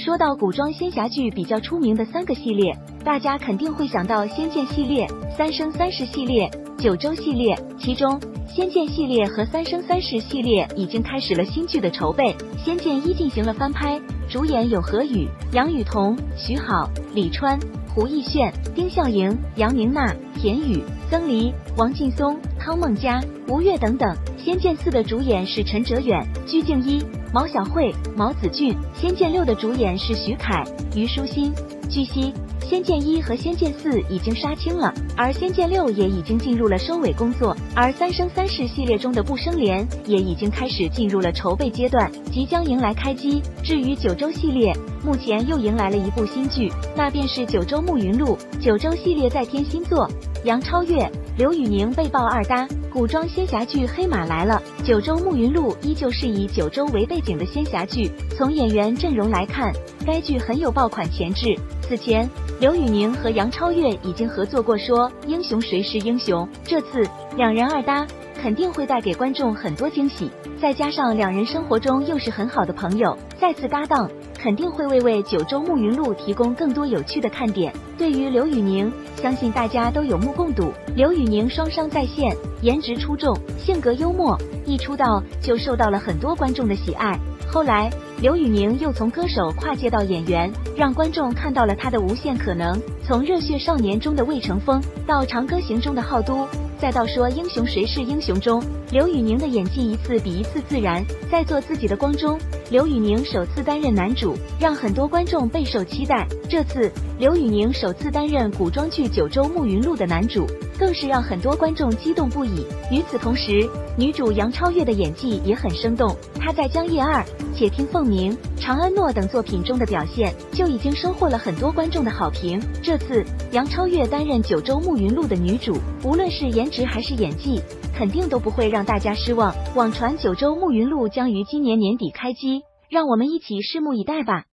说到古装仙侠剧比较出名的3个系列，大家肯定会想到仙剑系列、三生三世系列、九州系列，其中仙剑系列和三生三世系列已经开始了新剧的筹备，仙剑一进行了翻拍，主演有何宇、杨雨桐、徐好、李川、胡逸炫、丁孝莹、杨明娜、田雨、曾黎、王劲松、汤梦佳、吴越等等。仙剑4的主演是陈哲远、鞠婧祎、毛晓慧、毛子俊，仙剑6的主演是徐凯、虞书欣。据悉，仙剑1和仙剑4已经杀青了，而仙剑6也已经进入了收尾工作，而三生三世系列中的不生莲也已经开始进入了筹备阶段，即将迎来开机。至于九州系列，目前又迎来了一部新剧，那便是九州暮云录。九州系列再添新作，杨超越、刘宇宁被曝2搭，古装仙侠剧黑马来了。九州暮云录依旧是以九州为背景的仙侠剧，从演员阵容来看，该剧很有爆款潜质。此前，刘宇宁和杨超越已经合作过说英雄谁是英雄，这次两人2搭肯定会带给观众很多惊喜，再加上两人生活中又是很好的朋友，再次搭档肯定会为九州暮云录提供更多有趣的看点。对于刘宇宁，相信大家都有目共睹，刘宇宁双商在线，颜值出众，性格幽默，一出道就受到了很多观众的喜爱。后来刘宇宁又从歌手跨界到演员，让观众看到了他的无限可能，从热血少年中的魏成风到长歌行中的浩都，再到说英雄谁是英雄中，刘宇宁的演技一次比一次自然。在做自己的光中，刘宇宁首次担任男主，让很多观众备受期待。这次刘宇宁首次担任古装剧九州暮云录的男主，更是让很多观众激动不已。与此同时，女主杨超越的演技也很生动，她在《江夜2》、且听凤鸣、长安诺等作品中的表现就已经收获了很多观众的好评。这次杨超越担任九州暮云录的女主，无论是颜值还是演技，肯定都不会让大家失望。网传九州暮云录将于今年年底开机，让我们一起拭目以待吧。